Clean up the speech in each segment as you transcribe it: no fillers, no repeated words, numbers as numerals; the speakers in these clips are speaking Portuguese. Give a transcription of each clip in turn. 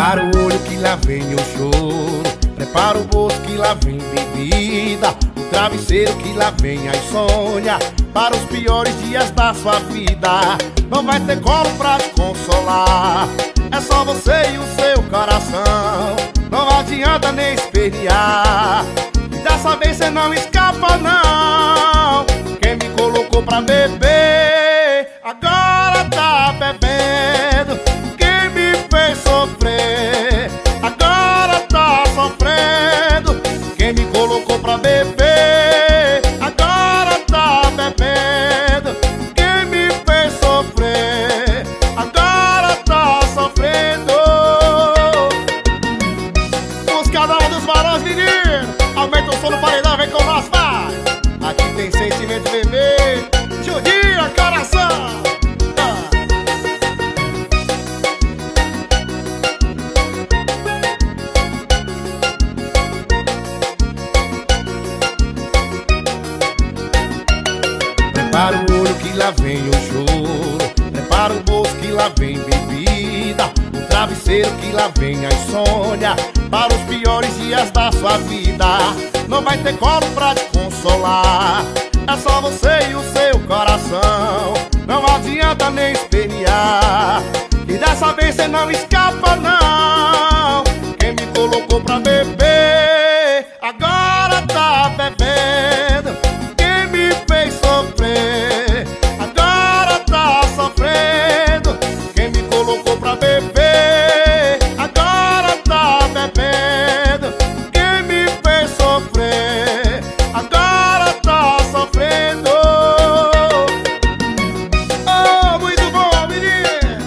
Prepara o olho que lá vem o choro, prepara o bolso que lá vem bebida, o travesseiro que lá vem a insônia, para os piores dias da sua vida. Não vai ter colo pra te consolar, é só você e o seu coração. Não adianta nem espernear, dessa vez cê não escapa não. Quem me colocou pra beber, agora tá bebendo. Quem me fez sofrer, agora tá sofrendo. Quem me colocou pra beber, agora tá bebendo. Quem me fez sofrer, agora tá sofrendo. Música nova dos Barões, menino. Aumenta o som do paredão, vem com nós, vai. Aqui tem sentimento, bebê. Judia, coração. Prepara o olho que lá vem o choro, prepara o bolso que lá vem bebida, o travesseiro que lá vem a insônia, para os piores dias da sua vida. Não vai ter colo pra te consolar, é só você e o seu coração. Não adianta nem espernear, e dessa vez cê não escapa não. Quem me colocou pra beber, agora tá bebendo. Quem me fez sofrer, agora tá sofrendo. Quem me colocou pra beber, agora tá bebendo. Quem me fez sofrer, agora tá sofrendo. Oh, muito bom, menino.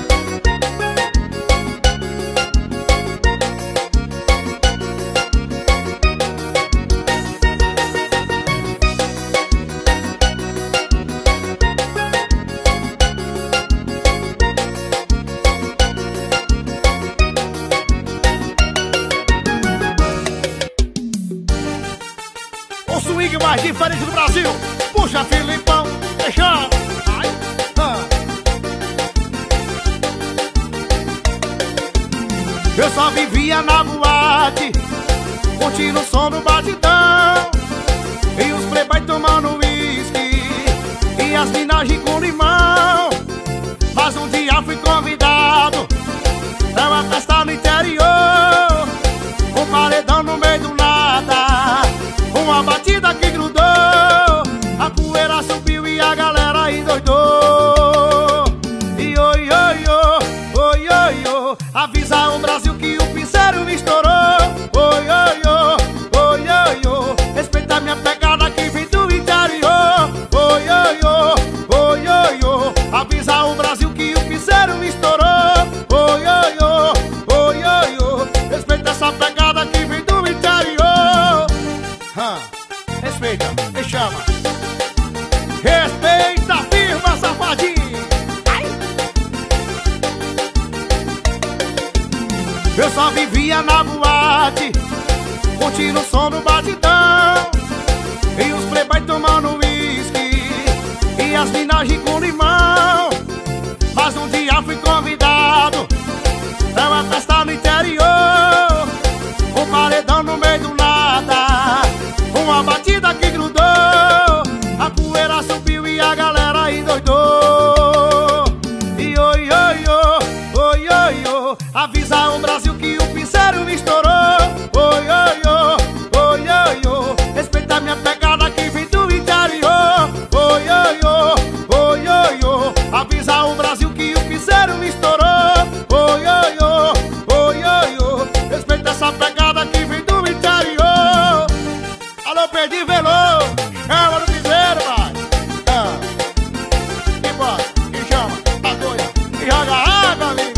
O swing mais diferente do Brasil. Puxa, Filipão, deixa. Ai, Eu só vivia na boate, curtindo o som do batidão, e os playboy tomando whisky, e as minagens com limão. Mas um dia fui convidado pra uma festa no interior, um paredão no meio do nada, uma batida que grudou, a poeira subiu e a galera endoidou. E oi, oi, oi, oi, oi, oi, avisa o Brasil que o piseiro me estourou. Oi, oi, oi, oi, oi, oi, respeita minha pegada que vem do interior. Oi, oi, oi, oi, oi, oi, avisa o Brasil que o piseiro me estourou. Oi, oi, oi, oi, oi, oi, respeita essa pegada que vem do interior. Respeita, me chama. Respeita, firma, safadinho. Ai. Eu só vivia na boate, curtindo o som do batidão, e os playboy tomando whisky, e as minagens com limão. Mas um dia fui convidado pra uma festa no interior, um paredão no meio do nada, uma batida que grudou, a poeira subiu e a galera endoidou. E oi, oi, oi, oi, oi, oi, avisa o Brasil que o piseiro me estourou. Oi, oi, oi, oi, oi, oi, respeita minha pegada que vem do interior. Oi, oi, oi, oi, oi, oi, avisa o Brasil que o piseiro me estourou. Oi, oi, oi, oi, oi, oi, respeita essa pegada que vem do interior. Alô, perdi veloz, chama no piseiro, vai. E bora, e chama, bagulha, e joga água, menina.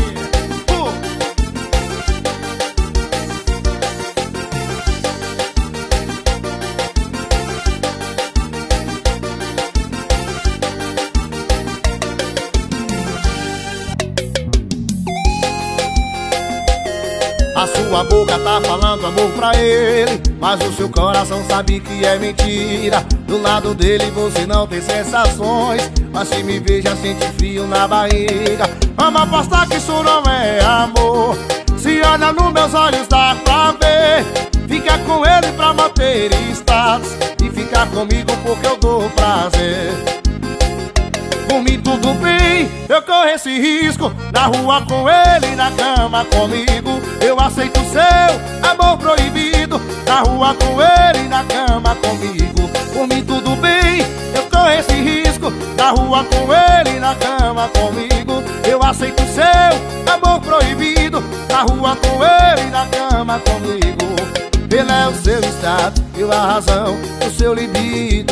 A sua boca tá falando amor pra ele, mas o seu coração sabe que é mentira. Do lado dele você não tem sensações, mas se me veja sente frio na barriga. Vamos apostar que isso não é amor. Se olha meus olhos dá pra ver. Fica com ele pra manter status e ficar comigo porque eu dou prazer. Por mim tudo bem, eu corro esse risco. Na rua com ele, na cama comigo. Eu aceito seu amor proibido. Na rua com ele, na cama comigo. Por mim tudo bem, eu corro esse risco. Na rua com ele, na cama comigo. Eu aceito seu amor proibido. Na rua com ele, na cama comigo. Ele é o seu estado, eu a razão, o seu libido.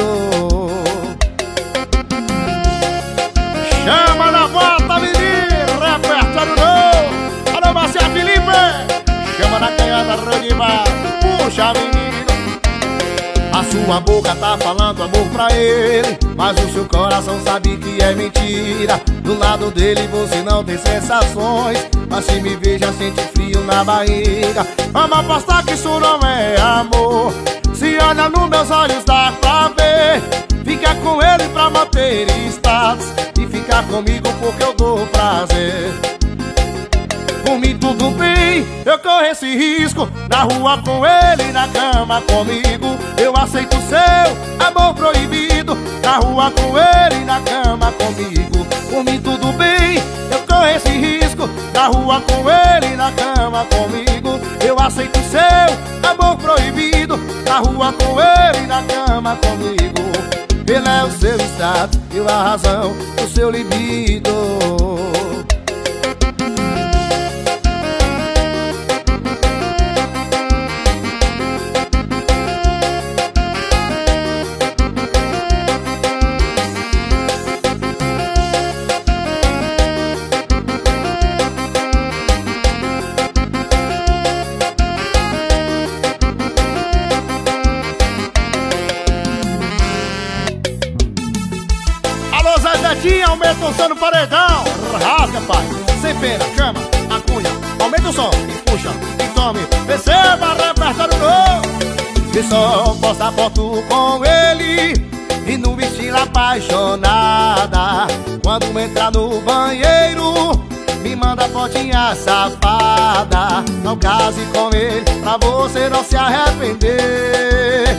Chama na volta, menino, repertório novo. Alô, Marcia Felipe, chama na canhota, Rodivar. Puxa, menino. A sua boca tá falando amor pra ele, mas o seu coração sabe que é mentira. Do lado dele você não tem sensações, mas se me veja sente frio na barriga. Vamos apostar que isso não é amor. Se olha nos meus olhos dá pra ver. Fica com ele pra manter status e ficar comigo porque eu dou prazer. Por mim tudo bem, eu corro esse risco. Na rua com ele, na cama comigo. Eu aceito seu amor proibido. Na rua com ele, na cama comigo. Por mim tudo bem, eu corro esse risco. Na rua com ele, na cama comigo. Eu aceito seu amor proibido. Na rua com ele, na cama comigo. Ele é o seu estado, eu a razão, o seu libido. Aumenta o som no paredão, rasga, pai, sem pena, chama, a cunha. Aumenta o som e puxa, e tome, receba repertório novo. E só posta foto com ele e no estilo apaixonada. Quando entrar no banheiro, me manda fotinha safada. Não case com ele pra você não se arrepender,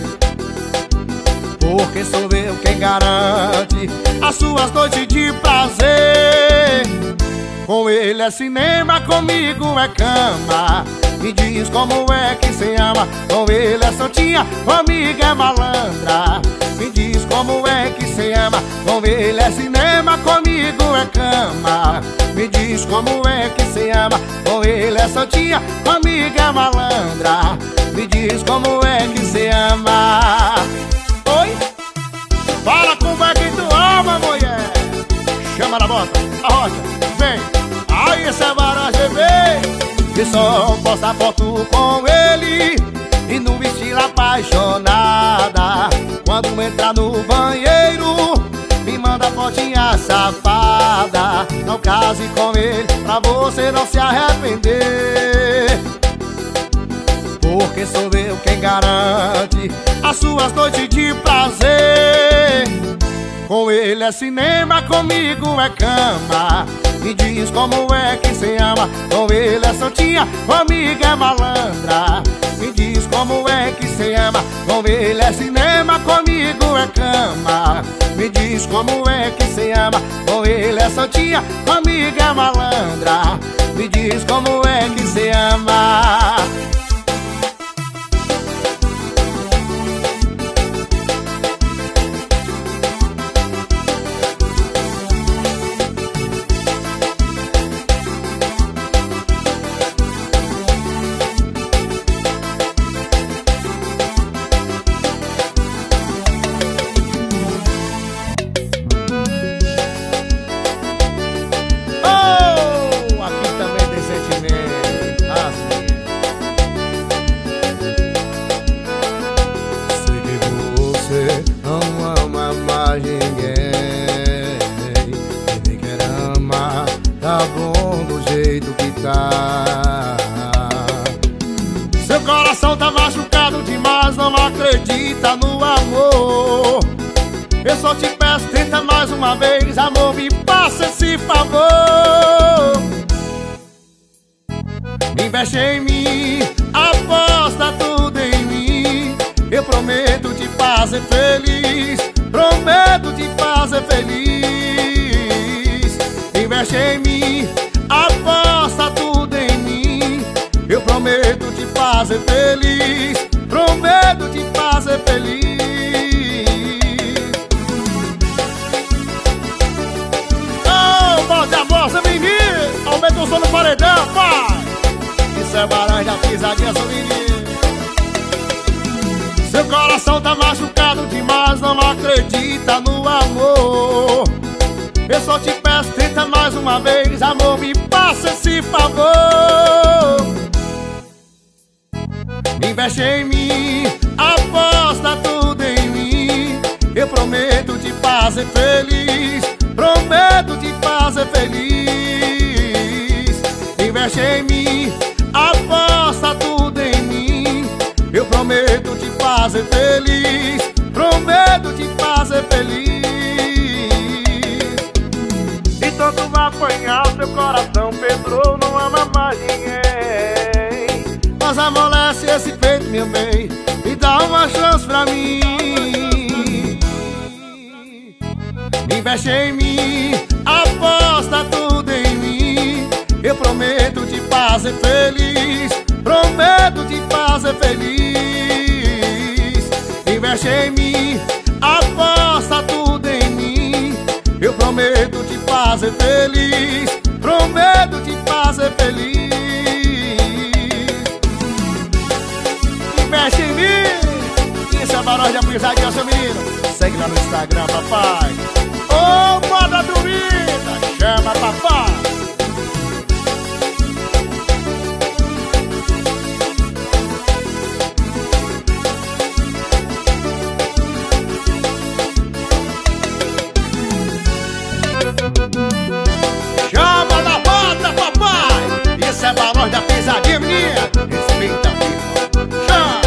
porque sou eu quem garante as suas noites de prazer. Com ele é cinema, comigo é cama. Me diz como é que cê ama. Com ele é santinha, comigo é malandra. Me diz como é que cê ama. Com ele é cinema, comigo é cama. Me diz como é que cê ama. Com ele é santinha, comigo é malandra. Me diz como é que cê ama. Oi? Fala como é que tu ama, mulher. Chama na bota, a rocha, vem. Aí esse é Barões bebê. E só posta foto com ele e no estilo apaixonada. Quando entrar no banheiro, me manda fotinha safada. Não case com ele pra você não se arrepender, porque sou eu quem garante as suas noites de prazer. Com ele é cinema, comigo é cama. Me diz como é que cê ama. Com ele é santinha, comigo é malandra. Me diz como é que cê ama. Com ele é cinema, comigo é cama. Me diz como é que cê ama. Com ele é santinha, comigo é malandra. Me diz como é que cê ama. Seu coração tá machucado demais, não acredita no amor. Eu só te peço, tenta mais uma vez, amor, me passa esse favor. Investe em mim, aposta tudo em mim. Eu prometo te fazer feliz, prometo te fazer feliz. Investe em mim, aposta tudo em mim. Eu prometo te fazer feliz, prometo te fazer feliz. Oh, voz de amor, seu menino, aumenta o som no paredão, pai. Isso é barão da pisadinha, seu menino. Seu coração tá machucado demais, não acredita no amor. Eu só te peço, tenta mais uma vez, amor, me passa esse favor. Investe em mim, aposta tudo em mim. Eu prometo te fazer feliz, prometo te fazer feliz. Investe em mim, aposta tudo em mim. Eu prometo te fazer feliz, prometo te fazer feliz. Então tu vai apanhar o seu coração, Pedro, não ama mais ninguém. Mas amolece esse peito, meu bem, e dá uma chance pra mim. Investe em mim, aposta tudo em mim. Eu prometo te fazer feliz, prometo te fazer feliz. Investe em mim, aposta tudo em mim. Eu prometo te fazer feliz, prometo te fazer feliz. Investe em mim. Isso é barulho de pisadinha, seu menino. Segue lá no Instagram, papai. Ô, moda dormida, chama papai. Chama na bota, papai. Isso é barulho da pisadinha, menina. Respeita aqui, chama.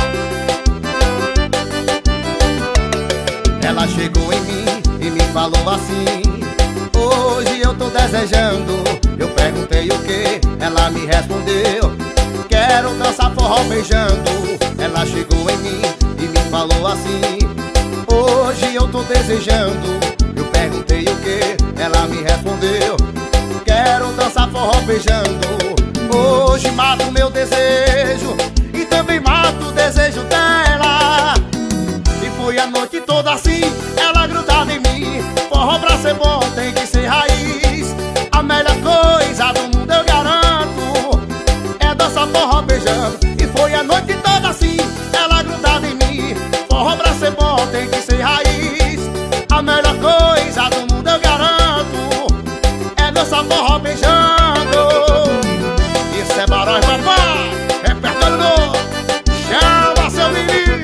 Ela chegou em mim e me falou assim: hoje eu tô desejando. Eu perguntei o que, ela me respondeu: quero dançar forró beijando. Ela chegou em mim e me falou assim: hoje eu tô desejando. Eu perguntei o que, ela me respondeu: quero dançar forró beijando. Hoje mato meu desejo e também mato o desejo dela. E foi a noite toda assim, ela grudada em mim. Forró pra ser bom tem que ser raiz. A melhor coisa do mundo eu garanto é dançar forró beijando. E foi a noite toda assim, ela grudada em mim. Forró pra ser bom tem que ser raiz. A melhor coisa do mundo eu garanto é dançar forró beijando. Isso é barulho, papai. Repertório novo. Chama, seu menino.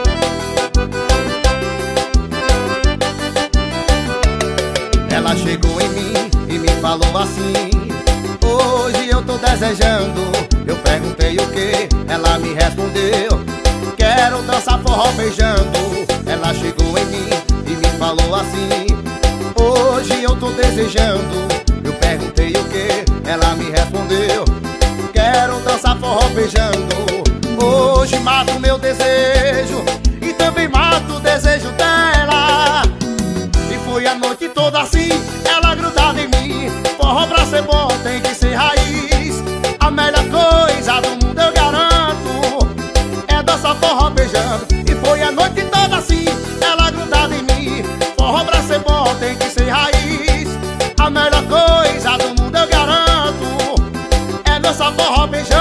Ela chegou em mim e me falou assim: hoje eu tô desejando. Eu perguntei o que, ela me respondeu: quero dançar forró beijando. Ela chegou em mim e me falou assim: hoje eu tô desejando. Eu perguntei o que, ela me respondeu: quero dançar forró beijando. Hoje mato meu desejo e também mato o desejo dela. E foi a noite toda assim, ela grudada em mim. Forró pra ser bom tem que ser raiz. A melhor coisa do mundo eu garanto é dançar forró beijando. E foi a noite toda assim, ela grudada em mim. Forró pra ser bom tem que ser raiz. A melhor coisa do mundo eu garanto é dançar forró beijando.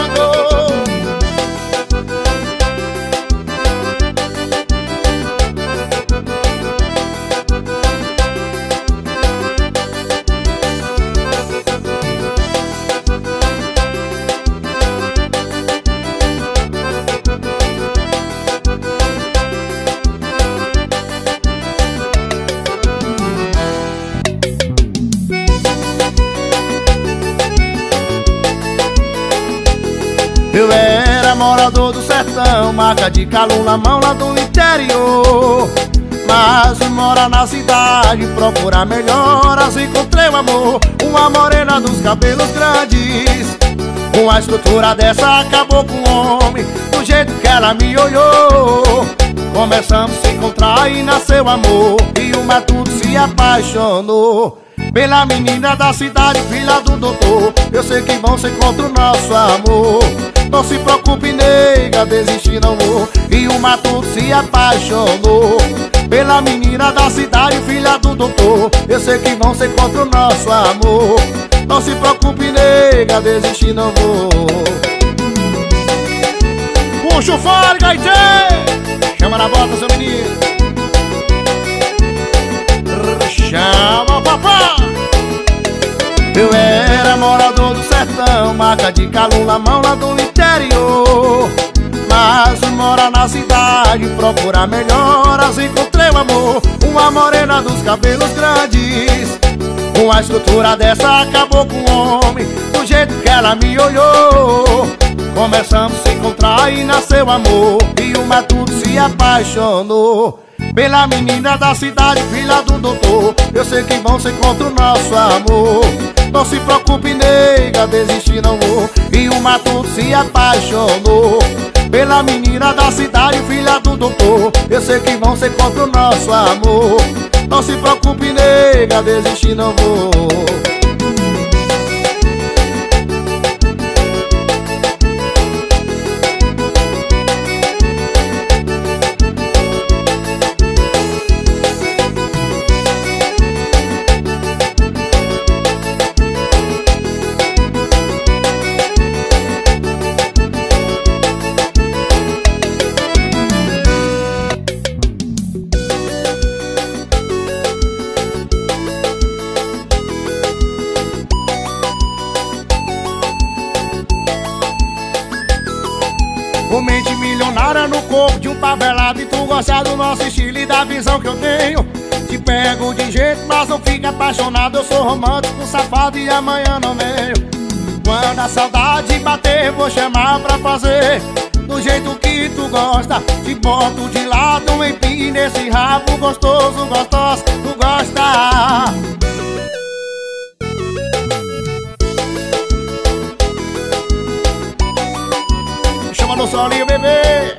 Eu era morador do sertão, marca de calum na mão lá do interior. Mas fui morar na cidade, procurar melhoras, encontrei o amor. Uma morena dos cabelos grandes, Com a estrutura dessa acabou com o homem, do jeito que ela me olhou. Começamos a se encontrar e nasceu amor, e o matuto se apaixonou pela menina da cidade, filha do doutor. Eu sei que vão ser contra o nosso amor. Não se preocupe, nega, desistir não vou. E o matuto se apaixonou pela menina da cidade, filha do doutor. Eu sei que vão ser contra o nosso amor. Não se preocupe, nega, desistir não vou. Puxa o fole, Gaitê! Chama na bota, seu menino. Chama o papá. Eu era morador do sertão, marca de calula, mão lá do interior. Mas mora na cidade, procura melhoras, encontrei o amor. Uma morena dos cabelos grandes, com a estrutura dessa acabou com o homem, do jeito que ela me olhou. Começamos a se encontrar e nasceu amor, e o matuto se apaixonou pela menina da cidade, filha do doutor. Eu sei que vão ser contra o nosso amor. Não se preocupe, nega, desistir não vou. E o matuto se apaixonou pela menina da cidade, filha do doutor. Eu sei que vão ser contra o nosso amor. Não se preocupe, nega, desistir não vou. Com mente milionária no corpo de um favelado, e tu gosta do nosso estilo e da visão que eu tenho. Te pego de jeito, mas não fica apaixonado. Eu sou romântico, safado e amanhã não venho. Quando a saudade bater, vou chamar pra fazer do jeito que tu gosta. Te boto de lado, empina esse rabo gostoso, gostoso, tu gosta. Chama no solinho, bebê.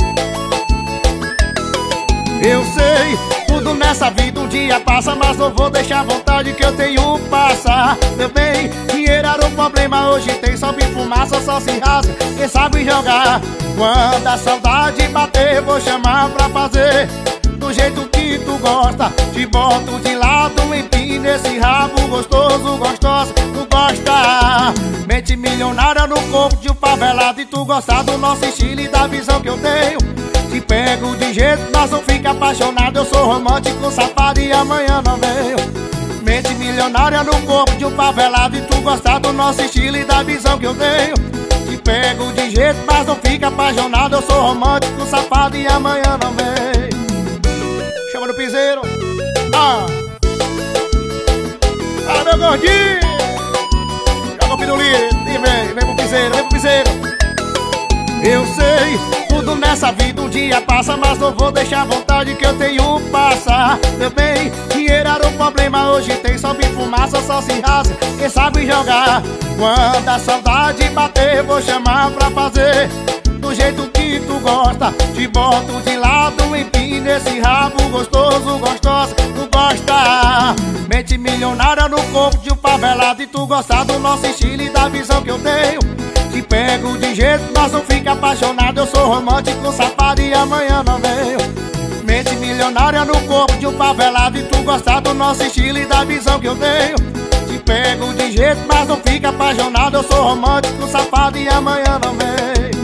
Eu sei, tudo nessa vida um dia passa, mas não vou deixar a vontade que eu tenho passar. Meu bem, dinheiro era um problema, hoje tem só fumaça, só se rasga quem sabe jogar. Quando a saudade bater, vou chamar pra fazer do jeito que tu gosta. Te boto de lado, empina esse rabo gostoso, gostosa, tu gosta. Mente milionária no corpo de um favelado, e tu gosta do nosso estilo e da visão que eu tenho. Te pego de jeito, mas não fica apaixonado. Eu sou romântico, safado e amanhã não venho. Mente milionária no corpo de um favelado, e tu gosta do nosso estilo e da visão que eu tenho. Te pego de jeito, mas não fica apaixonado. Eu sou romântico, safado e amanhã não venho. Chama no piseiro. Ah, meu gordinho. Joga o pirulito e vem pro piseiro, vem pro piseiro. Eu sei, tudo nessa vida um dia passa, mas não vou deixar a vontade que eu tenho passar. Meu bem, dinheiro era um problema, hoje tem só fumaça, só se rasga quem sabe jogar. Quando a saudade bater, vou chamar pra fazer do jeito que tu gosta. Te boto de lado, empina esse rabo gostoso, gostosa, tu gosta. Mente milionária no corpo de um favelado, e tu gosta do nosso estilo e da visão que eu tenho. Te pego de jeito, mas não fica apaixonado. Eu sou romântico, safado e amanhã não venho. Mente milionária no corpo de um favelado, e tu gosta do nosso estilo e da visão que eu tenho. Te pego de jeito, mas não fica apaixonado. Eu sou romântico, safado e amanhã não venho.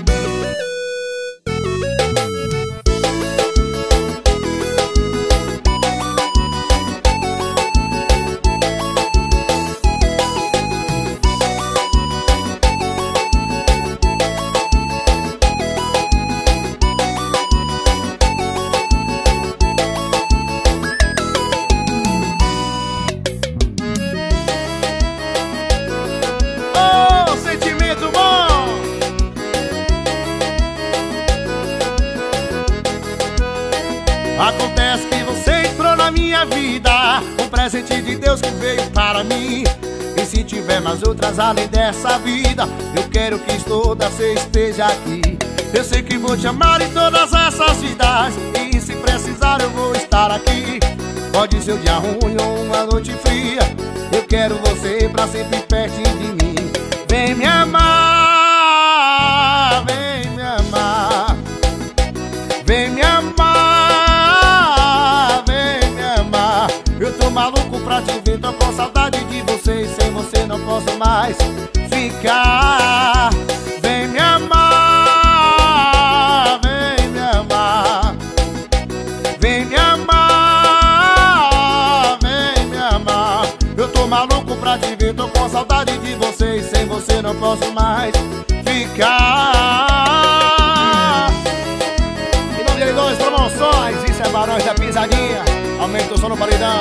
Acontece que você entrou na minha vida, um presente de Deus que veio para mim. E E se tiver mais outras além dessa vida, eu quero que toda você esteja aqui. Eu sei que vou te amar em todas essas vidas, e se precisar eu vou estar aqui. Pode ser um dia ruim ou uma noite fria, eu quero você pra sempre pertinho de mim. Vem me amar, vem me amar, vem me amar, vem me amar. Eu tô maluco pra te ver, tô com saudade de você, e sem você não posso mais ficar. Vem me amar, vem me amar, vem me amar, vem me amar. Eu tô maluco pra te ver, tô com saudade de você, e sem você não posso mais ficar. Em nome de Leilões Promoções, isso é Barões da Pisadinha. Aumenta o som no paredão.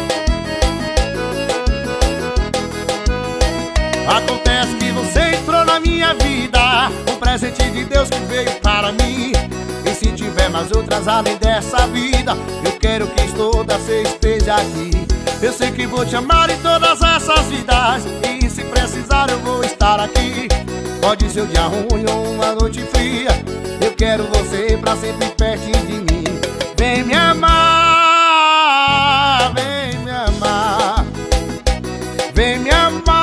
Acontece que você entrou na minha vida, um presente de Deus que veio para mim. E se tiver mais outras além dessa vida, eu quero que toda você esteja aqui. Eu sei que vou te amar em todas essas vidas, e se precisar eu vou estar aqui. Pode ser um dia ruim ou uma noite fria, eu quero você pra sempre pertinho de mim. Vem me amar, vem me amar, vem me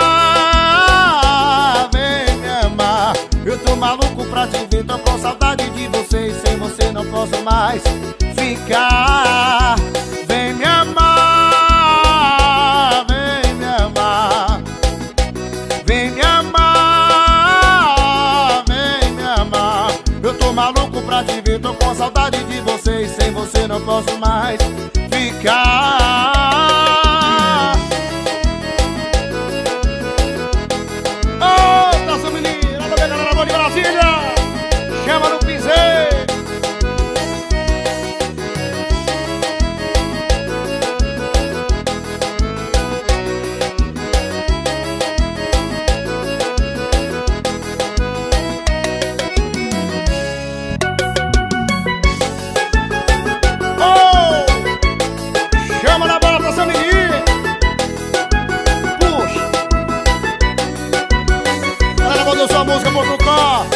amar, vem me amar. Eu tô maluco pra te ver, tô com saudade de você, e sem você não posso mais ficar. Vem me amar, vem me amar, vem me amar, vem me amar. Eu tô maluco pra te ver, tô com saudade de você, e sem você não posso mais ficar. Ô, nossa menina, olha a galera boa de Brasília, chama no piseiro. Sua música Portugal.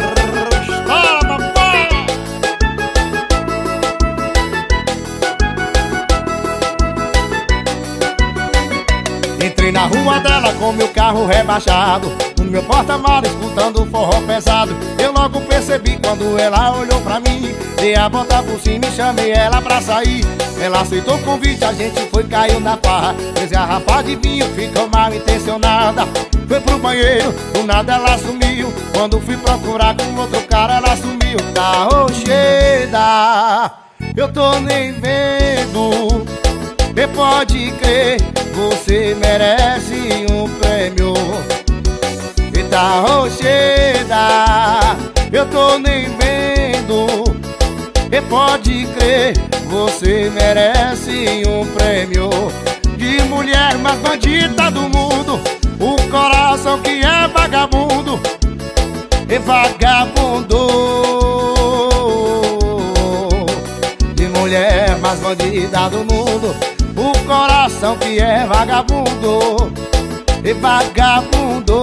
Entrei na rua dela com meu carro rebaixado, no meu porta-malas escutando forró pesado. Eu logo percebi quando ela olhou pra mim, dei a volta por cima e chamei ela pra sair. Ela aceitou o convite, a gente foi, caiu na farra. Fez garrafa de vinho, ficou mal intencionada. Foi pro banheiro, do nada ela sumiu. Quando fui procurar com outro cara, ela sumiu. Tá rocheda, eu tô nem vendo. E pode crer, você merece um prêmio. E tá rocheda, eu tô nem vendo. E pode crer, você merece um prêmio. De mulher mais bandida do mundo, o coração que é vagabundo, e vagabundo. De mulher mais bandida do mundo, o coração que é vagabundo, e vagabundo.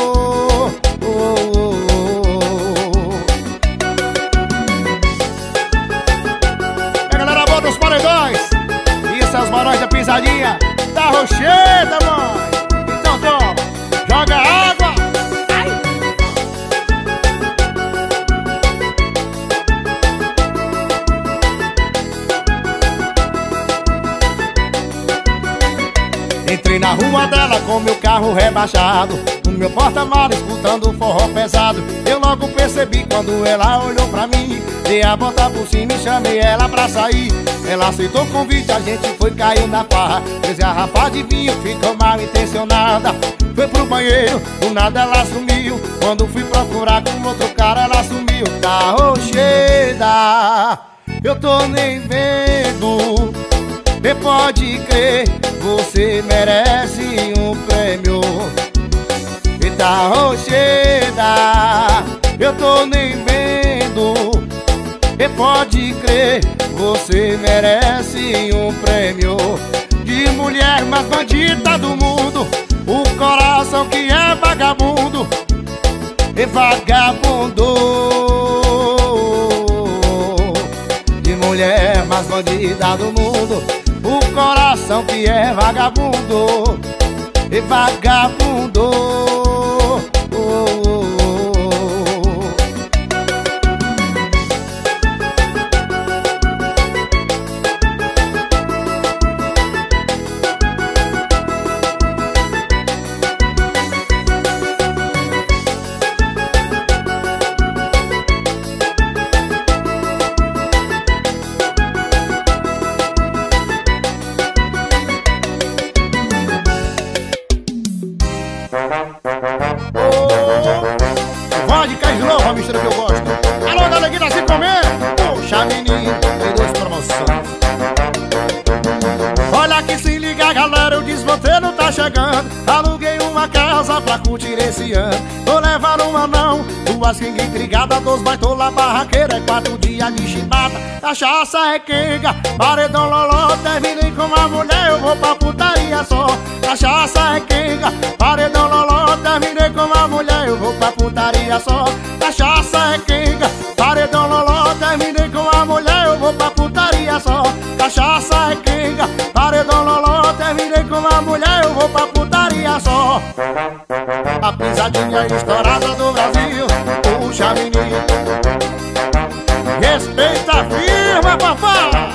É, galera boa dos paredões, isso é os Barões da Pisadinha. Da rocheda, mãe. Então toma, joga água. Ai. Entrei na rua dela com meu carro rebaixado, no meu porta-malas escutando forró pesado. Eu logo percebi quando ela olhou pra mim, dei a volta por cima e chamei ela pra sair. Ela aceitou o convite, a gente foi, caiu na farra. Fez garrafa de vinho, ficou mal intencionada. Foi pro banheiro, do nada ela sumiu. Quando fui procurar com outro cara, ela sumiu. Tá rocheda, eu tô nem vendo. E pode crer, você merece um prêmio. E tá rocheda, eu tô nem vendo. E pode crer, você merece um prêmio. De mulher mais bandida do mundo, o coração que é vagabundo e vagabundo, de mulher mais bandida do mundo. O coração que é vagabundo e vagabundo. Vodka Slow, a mistura que eu gosto. Alô, galera, se comer. Poxa, menino, tem duas promoções. Olha que se liga, galera, o desmonteiro tá chegando. Aluguei uma casa pra curtir esse ano. Tô levando uma não, duas quenga intrigada, dois baitola barraqueira, 4 dias de chibata. Cachaça é quenga, paredão loló. Terminei com uma mulher, eu vou pra putaria só. Cachaça é quenga, paredão loló. Terminei com uma mulher, eu vou pra putaria só. Cachaça é quenga, paredão loló. Terminei com uma mulher, eu vou pra putaria só. Cachaça é quenga, paredão loló. Terminei com uma mulher, eu vou pra putaria só. A pisadinha estourada do Brasil. Puxa, menino, respeita a firma, papai.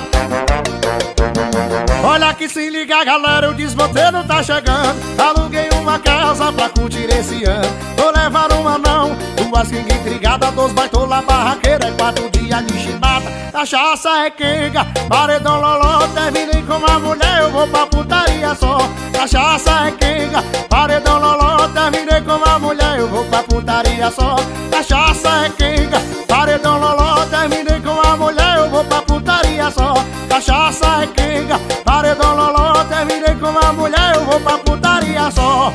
Olha que se liga, galera, o desmonteiro tá chegando. Aluguei uma casa pra curtir esse ano. Tô levando uma não, duas quenga intrigada, dois baitola barraqueira, 4 dias de chibata. Cachaça é quenga, paredão loló. Terminei com uma mulher, eu vou pra putaria só. Cachaça é quenga, paredão loló. Terminei com uma mulher, eu vou pra putaria só. Cachaça é quenga, paredão loló. Terminei com uma mulher, eu vou pra putaria só. Cachaça é quenga, paredão loló. Terminei com uma mulher, eu vou pra putaria só.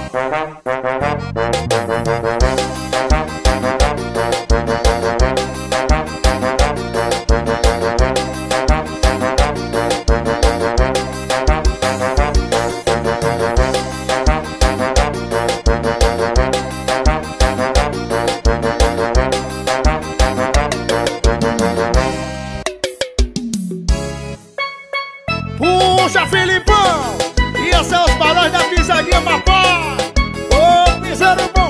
Puxa, Filipão! E esses são os balões da pisadinha, papai! Ô, piseiro bom!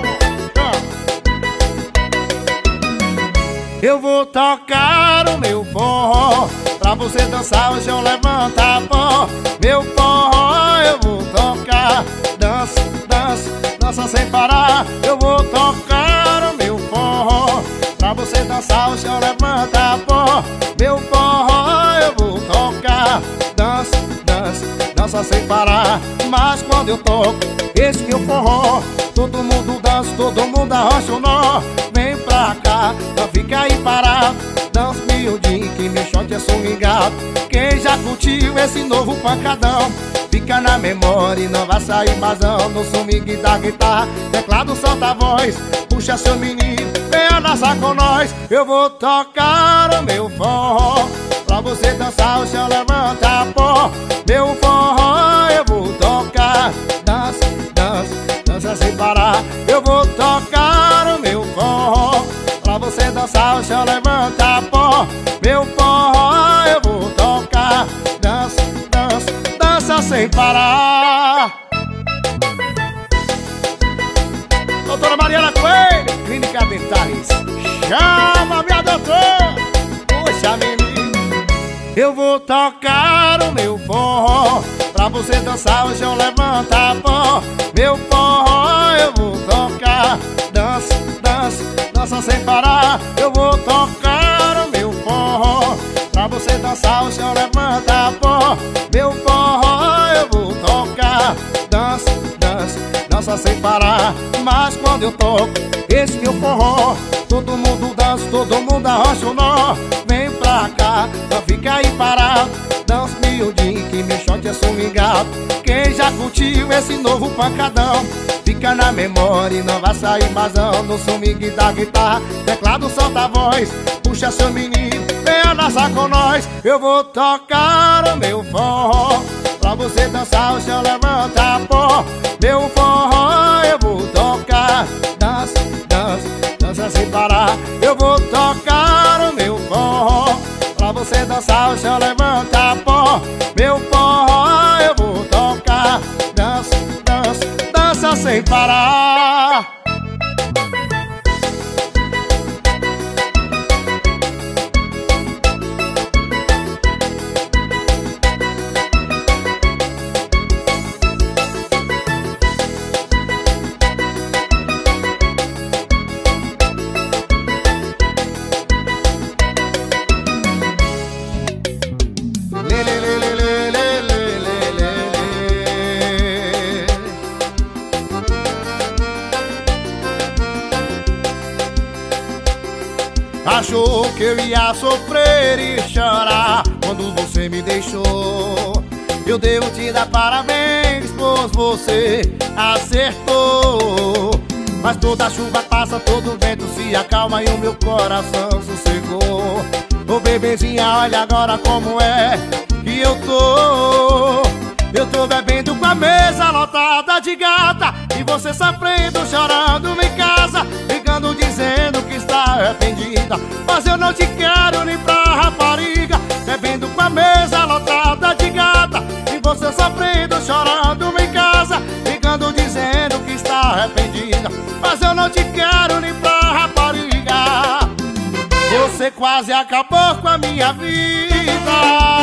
Eu vou tocar o meu forró pra você dançar, o chão levanta pó. Meu forró eu vou tocar. Dança, dança, dança sem parar. Eu vou tocar o meu forró pra você dançar, o chão levanta pó. Meu forró eu vou tocar. Dança, dança, dança sem parar. Mas quando eu toco esse meu forró, todo mundo dança, todo mundo arrocha o nó. Vem pra cá, não fica aí parado. Dança miudinho que meu shot é swingado. Quem já curtiu esse novo pancadão, fica na memória e não vai sair vazão. No swing da guitarra, teclado solta a voz. Puxa seu menino, venha dançar com nós. Eu vou tocar o meu forró pra você dançar, o chão levanta pó. Meu forró eu vou tocar. Dança, dança, dança sem parar. Eu vou tocar o meu forró pra você dançar, o chão levanta pó. Meu forró eu vou tocar. Dança, dança, dança sem parar. Doutora Mariana Coelho, Clínica Dentais. Chama, minha doutora. Puxa, menino. Eu vou tocar o meu forró pra você dançar, o chão levanta pó. Meu forró eu vou tocar. Dança, dança, dança sem parar. Eu vou tocar o meu forró pra você dançar, o chão levanta pó. Meu forró eu vou tocar. Dança, dança, dança sem parar. Mas quando eu toco esse meu forró, todo mundo dança, todo mundo arrocha o nó. Vem pra cá, não fica aí parado. Dança miudinho que meu shot é swingado. Quem já curtiu esse novo pancadão, fica na memória e não vai sair vazão. No swing da guitarra, teclado solta a voz. Puxa seu menino, venha dançar com nós. Eu vou tocar o meu forró pra pra você dançar o chão, levanta pó. Meu forró eu vou tocar. Dança, dança, dança sem parar. Eu vou tocar o meu forró pra você dançar o chão, levanta pó. Meu forró eu vou tocar. Dança, dança, dança sem parar. Achou que eu ia sofrer e chorar quando você me deixou. Eu devo te dar parabéns, pois você acertou. Mas toda chuva passa, todo vento se acalma e o meu coração sossegou. Ô bebezinha, olha agora como é que eu tô. Eu tô bebendo com a mesa lotada de gata e você sofrendo, chorando em casa, ligando dizendo que está arrependida. Mas eu não te quero nem pra rapariga. Bebendo com a mesa lotada de gata e você sofrendo, chorando em casa, ligando dizendo que está arrependida. Mas eu não te quero nem pra rapariga. Você quase acabou com a minha vida.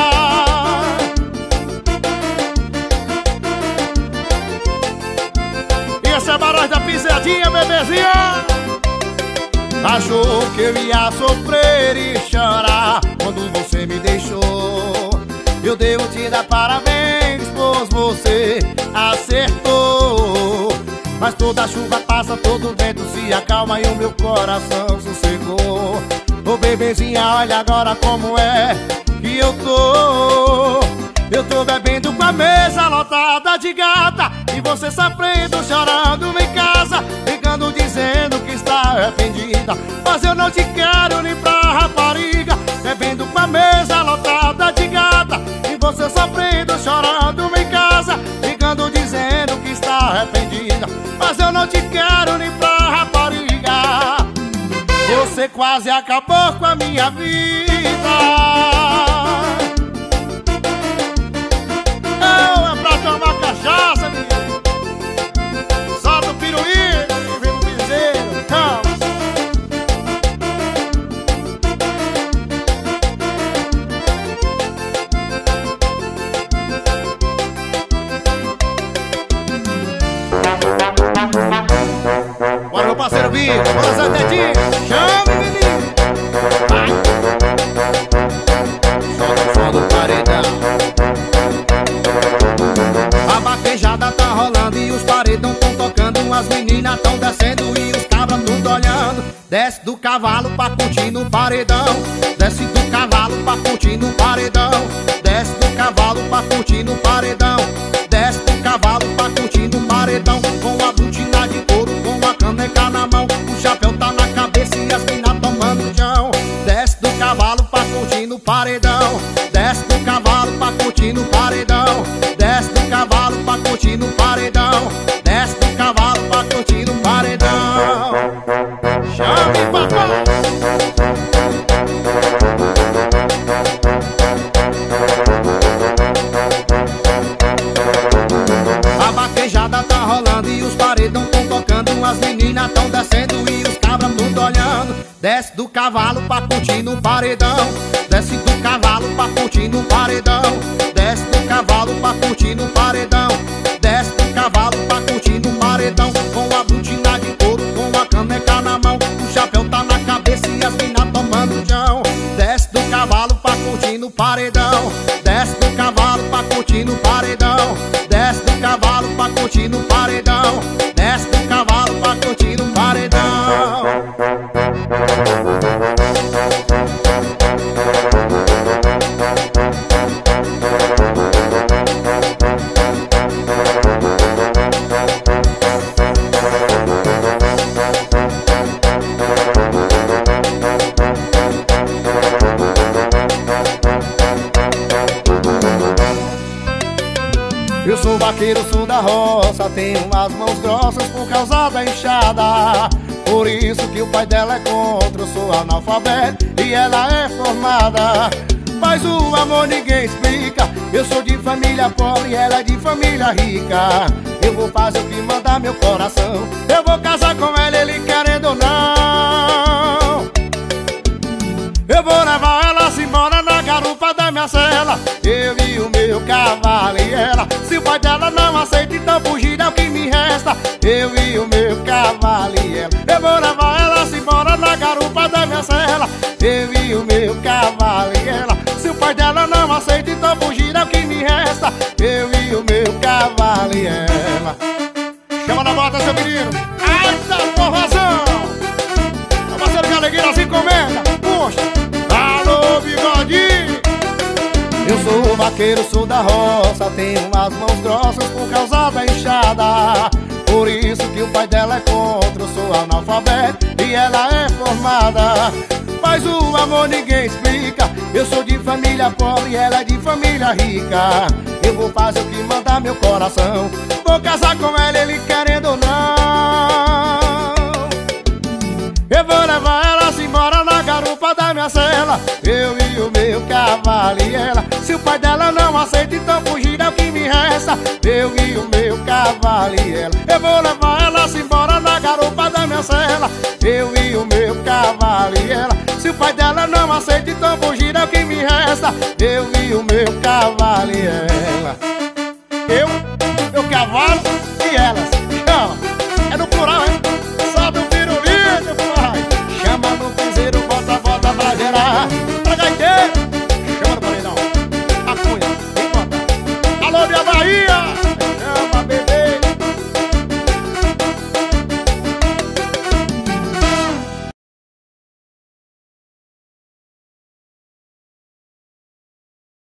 Essa é a Barões da Pisadinha, bebezinha. Achou que eu ia sofrer e chorar quando você me deixou. Eu devo te dar parabéns, pois você acertou. Mas toda chuva passa, todo vento se acalma e o meu coração sossegou. Ô bebezinha, olha agora como é que eu tô. Eu tô bebendo com a mesa lotada de gata e você sofrendo, chorando em casa, ligando dizendo que está arrependida. Mas eu não te quero nem pra rapariga. Bebendo com a mesa lotada de gata e você sofrendo, chorando em casa, ligando dizendo que está arrependida. Mas eu não te quero nem pra rapariga. Você quase acabou com a minha vida. É pra tomar cachaça, menino. Solta o piruí e vem pro piseiro. Calma. Bora, meu parceiro Bico. Bora, Zé Tetinho. Chama, menino. Vai. Solta o som do paredão. A vaquejada tá rolando e os paredão tão tocando. As meninas tão descendo e os cabras tudo olhando. Desce do cavalo pra curtir no paredão. Desce do cavalo pra curtir no paredão. Desce do cavalo pra curtir no paredão. Desce do cavalo pra curtir no paredão. Com a botina de couro, com a caneca na mão. O chapéu tá na cabeça e as minas tomando chão. Desce do cavalo pra curtir no paredão. Desce do cavalo pra curtir no paredão. Desce do cavalo pra curtir no paredão. Desce do cavalo pra curtir no paredão. Chame papai. A vaquejada tá rolando e os paredão tão tocando. As meninas tão descendo e os cabras tudo olhando. Desce do cavalo pra curtir no paredão. Desce do cavalo pra curtir no paredão. Desce do cavalo pra curtir no paredão. Desce do cavalo pra curtir no paredão. Com a botina de couro, com a caneca na mão. O chapéu tá na cabeça e as minas tomando chão. Desce do cavalo pra curtir no paredão. Desce do cavalo pra curtir no paredão. Desce do cavalo pra curtir no paredão. Desce do cavalo pra curtir no paredão. vaqueiro, sou da roça, tenho umas mãos grossas por causa da enxada. Por isso que o pai dela é contra, eu sou analfabeto e ela é formada. Mas o amor ninguém explica, eu sou de família pobre e ela é de família rica. Eu vou fazer o que mandar meu coração, eu vou casar com ela, ele querendo ou não. Eu vou levar ela-se embora na garupa da minha cela, eu e o meu cavalo e ela. Se o pai dela não aceita, então fugir é o que me resta, eu e o meu cavalo e ela. Eu vou levar ela-se embora na garupa da minha cela, eu e o meu cavalo e ela. Se o pai dela não aceita, então fugir é o que me resta, eu e o meu cavalo e ela. Chama na bota, seu menino. Ai, tá forrozão. Pra você que alegria assim comenda. Puxa. Alô, bigodinho. Eu sou vaqueiro, sou da roça, tenho umas mãos grossas por causa da enxada. Por isso que o pai dela é contra, eu sou analfabeto e ela é formada. Mas o amor ninguém explica, eu sou de família pobre e ela é de família rica. Eu vou fazer o que mandar meu coração, vou casar com ela, ele querendo ou não. Eu vou levar ela-se embora na garupa da minha cela, eu e o meu cavalo e ela. Se o pai dela não aceita, então fugir é o que me resta, eu e o meu cavalo e ela. Eu vou levar ela-se embora na garupa da minha cela, eu e o meu cavalo e ela. Se o pai dela não aceita, então fugir é o que me resta, eu e o meu cavalo e ela. Eu, meu cavalo e elas.